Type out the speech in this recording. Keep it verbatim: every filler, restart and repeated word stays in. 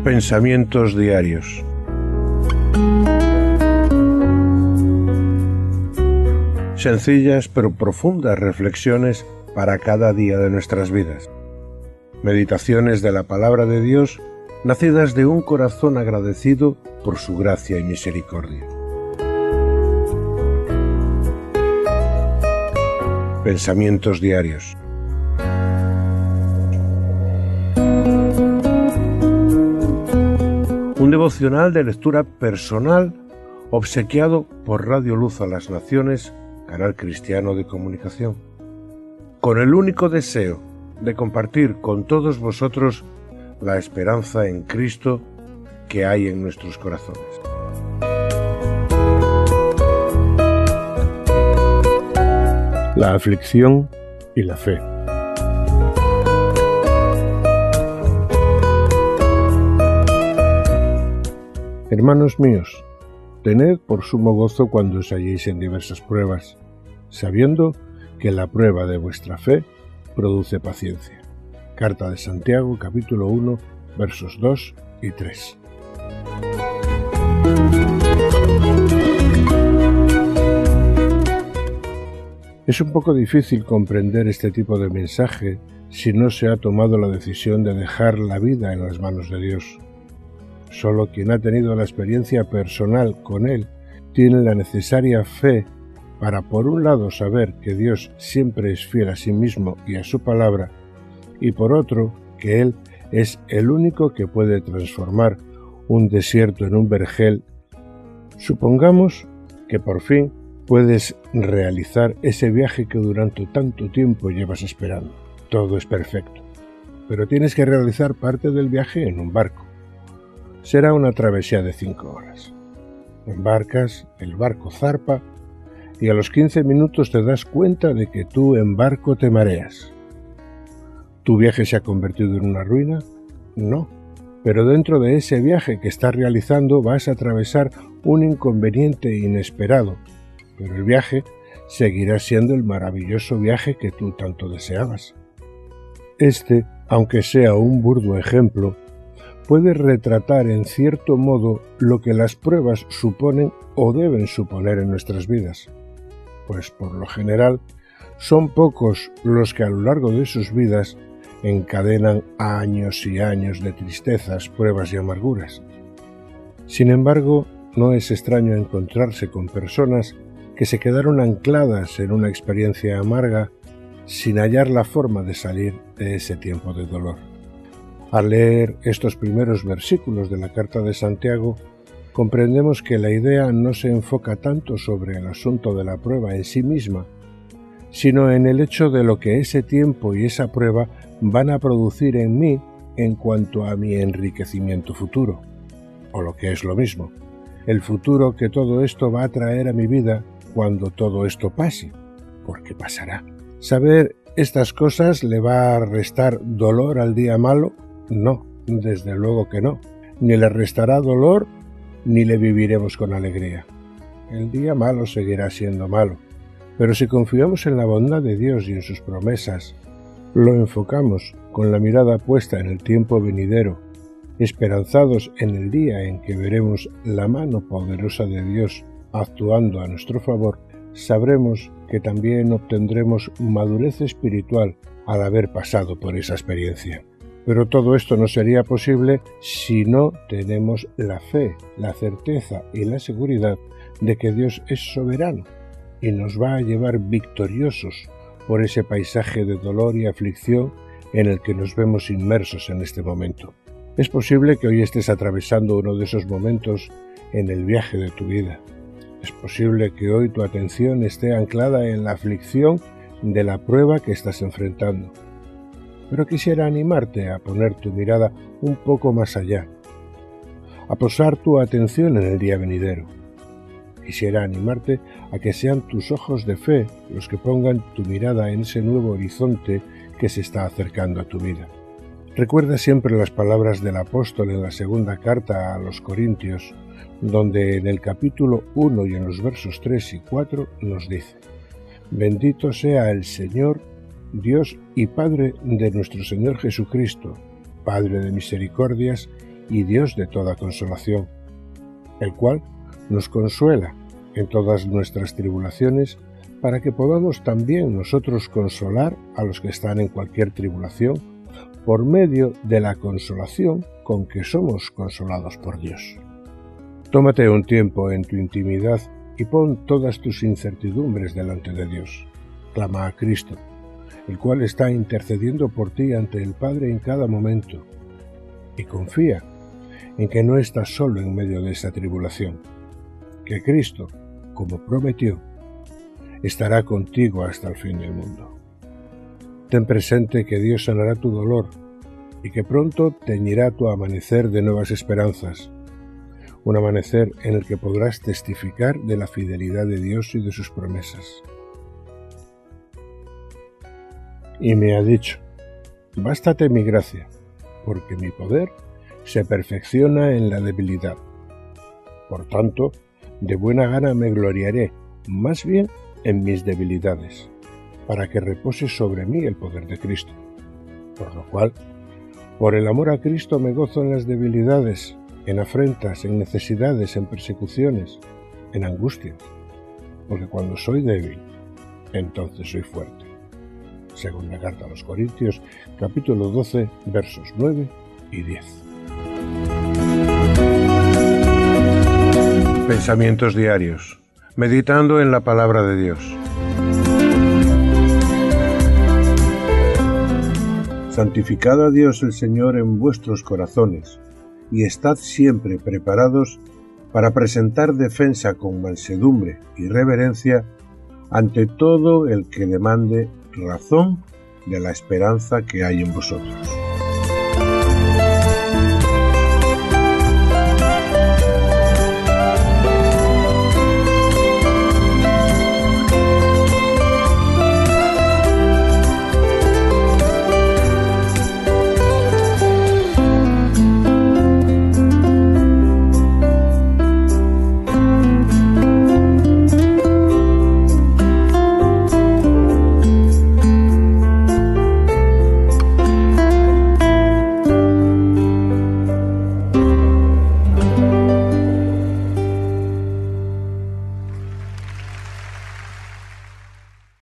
Pensamientos diarios. Sencillas pero profundas reflexiones para cada día de nuestras vidas. Meditaciones de la palabra de Dios, nacidas de un corazón agradecido por su gracia y misericordia. Pensamientos diarios. Un devocional de lectura personal obsequiado por Radio Luz a las Naciones, canal cristiano de comunicación, con el único deseo de compartir con todos vosotros la esperanza en Cristo que hay en nuestros corazones. La aflicción y la fe. Hermanos míos, tened por sumo gozo cuando os halléis en diversas pruebas, sabiendo que la prueba de vuestra fe produce paciencia. Carta de Santiago, capítulo uno, versos dos y tres. Es un poco difícil comprender este tipo de mensaje si no se ha tomado la decisión de dejar la vida en las manos de Dios. Solo quien ha tenido la experiencia personal con Él tiene la necesaria fe para, por un lado, saber que Dios siempre es fiel a sí mismo y a su palabra, y por otro, que Él es el único que puede transformar un desierto en un vergel. Supongamos que por fin puedes realizar ese viaje que durante tanto tiempo llevas esperando. Todo es perfecto, pero tienes que realizar parte del viaje en un barco. Será una travesía de cinco horas. Embarcas, el barco zarpa y a los quince minutos te das cuenta de que tú en barco te mareas. ¿Tu viaje se ha convertido en una ruina? No, pero dentro de ese viaje que estás realizando vas a atravesar un inconveniente inesperado, pero el viaje seguirá siendo el maravilloso viaje que tú tanto deseabas. Este, aunque sea un burdo ejemplo, puede retratar en cierto modo lo que las pruebas suponen o deben suponer en nuestras vidas, pues por lo general son pocos los que a lo largo de sus vidas encadenan años y años de tristezas, pruebas y amarguras. Sin embargo, no es extraño encontrarse con personas que se quedaron ancladas en una experiencia amarga sin hallar la forma de salir de ese tiempo de dolor. Al leer estos primeros versículos de la Carta de Santiago, comprendemos que la idea no se enfoca tanto sobre el asunto de la prueba en sí misma, sino en el hecho de lo que ese tiempo y esa prueba van a producir en mí en cuanto a mi enriquecimiento futuro, o lo que es lo mismo, el futuro que todo esto va a traer a mi vida cuando todo esto pase, porque pasará. Saber estas cosas le va a restar dolor al día malo. No, desde luego que no. Ni le restará dolor, ni le viviremos con alegría. El día malo seguirá siendo malo, pero si confiamos en la bondad de Dios y en sus promesas, lo enfocamos con la mirada puesta en el tiempo venidero, esperanzados en el día en que veremos la mano poderosa de Dios actuando a nuestro favor, sabremos que también obtendremos madurez espiritual al haber pasado por esa experiencia. Pero todo esto no sería posible si no tenemos la fe, la certeza y la seguridad de que Dios es soberano y nos va a llevar victoriosos por ese paisaje de dolor y aflicción en el que nos vemos inmersos en este momento. Es posible que hoy estés atravesando uno de esos momentos en el viaje de tu vida. Es posible que hoy tu atención esté anclada en la aflicción de la prueba que estás enfrentando. Pero quisiera animarte a poner tu mirada un poco más allá, a posar tu atención en el día venidero. Quisiera animarte a que sean tus ojos de fe los que pongan tu mirada en ese nuevo horizonte que se está acercando a tu vida. Recuerda siempre las palabras del apóstol en la segunda carta a los Corintios, donde en el capítulo uno y en los versos tres y cuatro nos dice: Bendito sea el Señor, Dios y Padre de nuestro Señor Jesucristo, Padre de misericordias y Dios de toda consolación, el cual nos consuela en todas nuestras tribulaciones, para que podamos también nosotros consolar a los que están en cualquier tribulación, por medio de la consolación con que somos consolados por Dios. Tómate un tiempo en tu intimidad y pon todas tus incertidumbres delante de Dios. Clama a Cristo, el cual está intercediendo por ti ante el Padre en cada momento, y confía en que no estás solo en medio de esta tribulación, que Cristo, como prometió, estará contigo hasta el fin del mundo. Ten presente que Dios sanará tu dolor y que pronto teñirá tu amanecer de nuevas esperanzas, un amanecer en el que podrás testificar de la fidelidad de Dios y de sus promesas. Y me ha dicho, bástate mi gracia, porque mi poder se perfecciona en la debilidad. Por tanto, de buena gana me gloriaré, más bien en mis debilidades, para que repose sobre mí el poder de Cristo. Por lo cual, por el amor a Cristo me gozo en las debilidades, en afrentas, en necesidades, en persecuciones, en angustias, porque cuando soy débil, entonces soy fuerte. Según la carta a los Corintios, capítulo doce, versos nueve y diez. Pensamientos diarios, meditando en la palabra de Dios. Santificad a Dios el Señor en vuestros corazones, y estad siempre preparados para presentar defensa con mansedumbre y reverencia ante todo el que demande razón de la esperanza que hay en vosotros.